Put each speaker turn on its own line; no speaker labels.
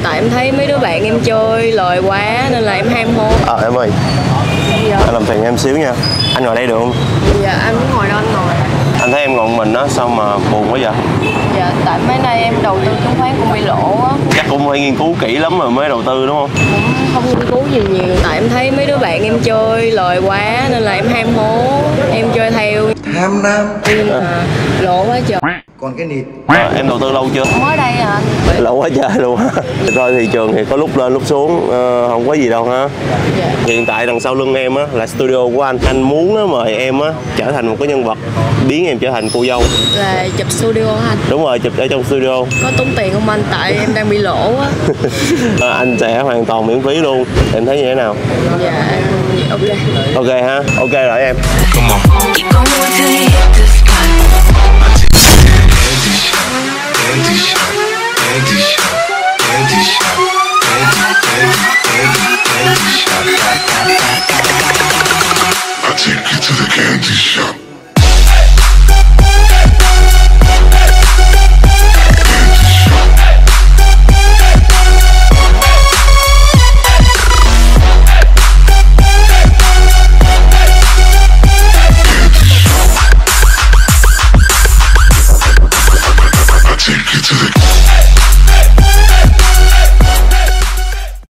Tại em thấy mấy đứa bạn em chơi lời quá nên là em ham hố.
Em ơi,
Dạ.
anh làm phiền em xíu nha. Anh ngồi đây được không?
Dạ anh muốn ngồi đâu anh ngồi.
Anh thấy em ngồi một mình á, sao mà buồn quá vậy?
Dạ tại mấy nay em đầu tư chứng khoán cũng bị lỗ á.
Chắc cũng phải nghiên cứu kỹ lắm rồi mới đầu tư đúng không?
Cũng không nghiên cứu gì nhiều. Tại em thấy mấy đứa bạn em chơi lời quá nên là em ham hố. Em chơi theo.
Tham lam.
Nhưng mà lỗ quá trời.
Còn cái nịt.
Em đầu tư lâu chưa?
Mới đây à anh.
Lâu quá trời luôn á. Coi thị trường thì có lúc lên lúc xuống, không có gì đâu ha.
Dạ.
Hiện tại đằng sau lưng em á là studio của anh. Anh muốn á, mời em á trở thành một cái nhân vật, biến em trở thành cô dâu.
Là chụp studio hả anh?
Đúng rồi, chụp ở trong studio.
Có tốn tiền không anh? Tại em đang bị lỗ á.
Anh sẽ hoàn toàn miễn phí luôn. Em thấy như thế nào?
Dạ ok.
Ok ha, ok rồi em.
Come on. Keep going till you hit the spot. Candy shop, candy shop, candy shop, candy shop. I take you to the candy shop.